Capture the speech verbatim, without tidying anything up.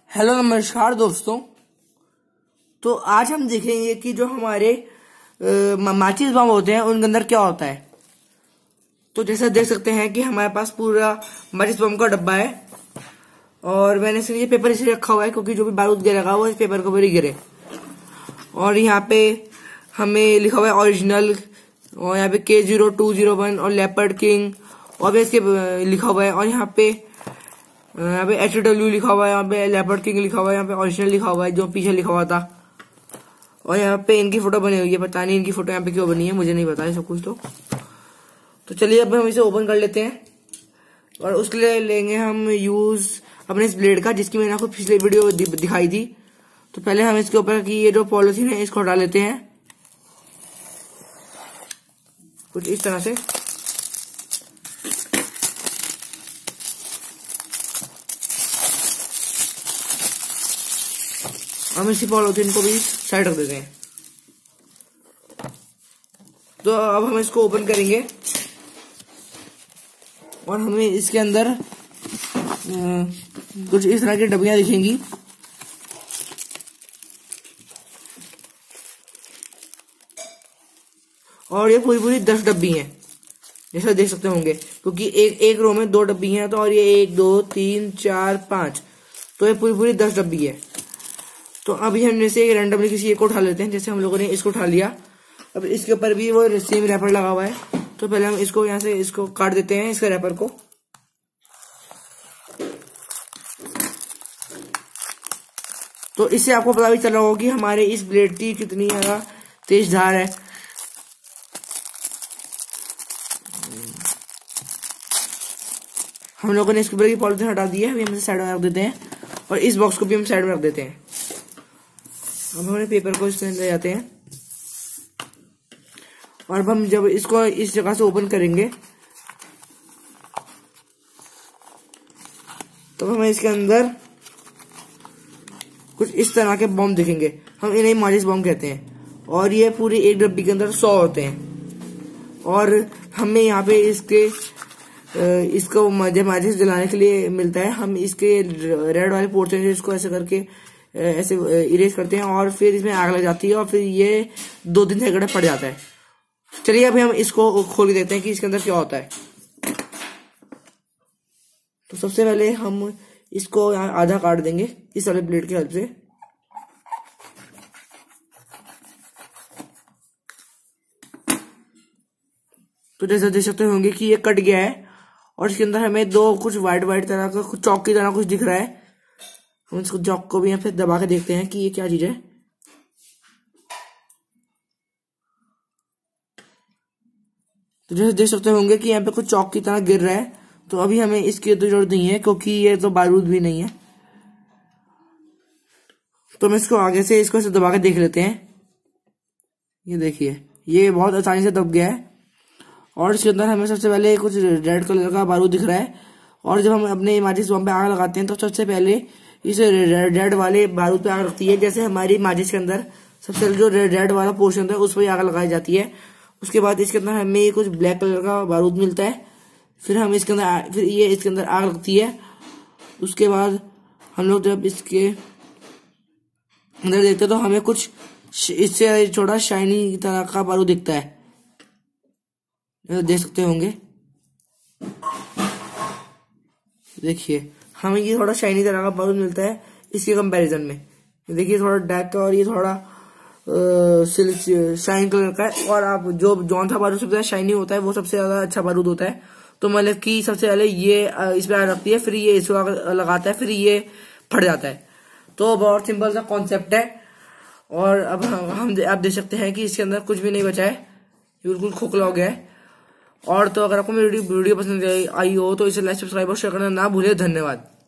Hello नमस्कार दोस्तों। तो आज हम देखेंगे कि जो हमारे माचिस बम होते हैं उनके अंदर क्या होता है। तो जैसा देख सकते हैं कि हमारे पास पूरा माचिस बम का डब्बा है और मैंने इसलिए पेपर इसलिए रखा हुआ है क्योंकि जो भी बारूद गिरेगा वो इस पेपर के ऊपर ही गिरे। और यहाँ पे हमें लिखा हुआ है ओरिजिनल, और यहाँ पे K zero two zero one और लेपर्ड किंग और भी इसके लिखा हुआ है। और यहाँ पे यहाँ पे एच डब्ल्यू लिखा हुआ है, यहाँ पे लेपर्ड किंग लिखा हुआ है, यहाँ पे ओरिजिनल लिखा हुआ है जो पीछे लिखा हुआ था। और यहाँ पे इनकी फोटो बनी हुई है, पता नहीं इनकी फोटो यहाँ पे क्यों बनी है, मुझे नहीं पता है सब कुछ। तो तो चलिए अब हम इसे ओपन कर लेते हैं और उसके लिए लेंगे हम यूज अपने इस ब्लेड का जिसकी मैंने आपको पिछले वीडियो दिखाई थी। तो पहले हम इसके ऊपर की ये जो पॉलिथीन है इसको हटा लेते हैं कुछ इस तरह से। हम इसी पॉलिथीन को भी साइड रख देते हैं। तो अब हम इसको ओपन करेंगे और हमें इसके अंदर कुछ इस तरह की डब्बियां दिखेंगी। और ये पूरी पूरी दस डब्बी हैं जैसा देख सकते होंगे, क्योंकि एक एक रो में दो डब्बी हैं। तो और ये एक दो तीन चार पांच, तो ये पूरी पूरी दस डब्बी है। तो अभी हम से रैंडमली किसी एक को उठा लेते हैं, जैसे हम लोगों ने इसको उठा लिया। अब इसके ऊपर भी वो सेम रैपर लगा हुआ है। तो पहले हम इसको यहाँ से इसको काट देते हैं, इसके रैपर को। तो इससे आपको पता भी चला होगा कि हमारे इस ब्लेड की कितनी ज्यादा तेज धार है। हम लोगों ने इसके ऊपर की पॉलिथीन हटा दी है, अभी हम इसे साइड में रख देते हैं और इस बॉक्स को भी हम साइड में रख देते हैं। अब हमने पेपर को इसमें ले जाते हैं और अब हम जब इसको इस जगह से ओपन करेंगे तो हमें इसके अंदर कुछ इस तरह के बम दिखेंगे। हम इन्हें माचिस बम कहते हैं और ये पूरी एक डब्बी के अंदर सौ होते हैं। और हमें यहाँ पे इसके इसको जब माचिस जलाने के लिए मिलता है, हम इसके रेड वाले पोर्शन से इसको ऐसे करके ऐसे इरेज करते हैं और फिर इसमें आग लग जाती है और फिर ये दो दिन से गड़े पड़ जाता है। चलिए अभी हम इसको खोल के देखते हैं कि इसके अंदर क्या होता है। तो सबसे पहले हम इसको यहाँ आधा काट देंगे इस वाले ब्लेड की हेल्प से। तो जैसे देख सकते होंगे कि ये कट गया है और इसके अंदर हमें दो कुछ व्हाइट व्हाइट तरह का कुछ चौक की तरह कुछ दिख रहा है। हम इसको चौक को भी यहाँ पे दबा के देखते हैं कि ये क्या चीज है। तो जैसे देख सकते होंगे कि यहाँ पे कुछ चौक की तरह गिर रहा है। तो अभी हमें इसकी तो जरूरत नहीं है क्योंकि ये तो बारूद भी नहीं है। तो हम इसको आगे से इसको ऐसे दबा के देख लेते हैं। ये देखिए ये बहुत आसानी से दब गया है और इसके अंदर हमें सबसे पहले कुछ रेड कलर का बारूद दिख रहा है। और जब हम अपने माचिस बम पे आग लगाते हैं तो सबसे पहले इस रेड रेड वाले बारूद पे आग लगती है। जैसे हमारी माचिस के अंदर सबसे पहले जो रेड रेड वाला पोर्शन है उस पर आग लगाई जाती है। उसके बाद इसके अंदर हमें कुछ ब्लैक कलर का बारूद मिलता है। फिर हम इसके अंदर फिर ये इसके अंदर आग लगती है। उसके बाद हम लोग जब इसके अंदर देखते हैं तो हमें कुछ इससे छोटा शाइनी तरह का बारूद दिखता है, देख सकते होंगे। देखिए हमें ये थोड़ा शाइनी तरह का बारूद मिलता है इसके कंपैरिजन में। देखिए थोड़ा डार्क का और ये थोड़ा सिल्क शाइन कलर का है। और आप जो जौन सा बारूद सबसे ज्यादा शाइनी होता है वो सबसे ज्यादा अच्छा बारूद होता है। तो मतलब कि सबसे पहले ये इस पे आग रखती है, फिर ये इसको आग लगाता है, फिर ये फट जाता है। तो बहुत सिंपल सा कॉन्सेप्ट है। और अब हम आप देख सकते हैं कि इसके अंदर कुछ भी नहीं बचा है, बिल्कुल खोखला हो गया है। और तो अगर आपको मेरी वीडियो पसंद आई हो तो इसे लाइक सब्सक्राइब और शेयर करना ना भूले। धन्यवाद।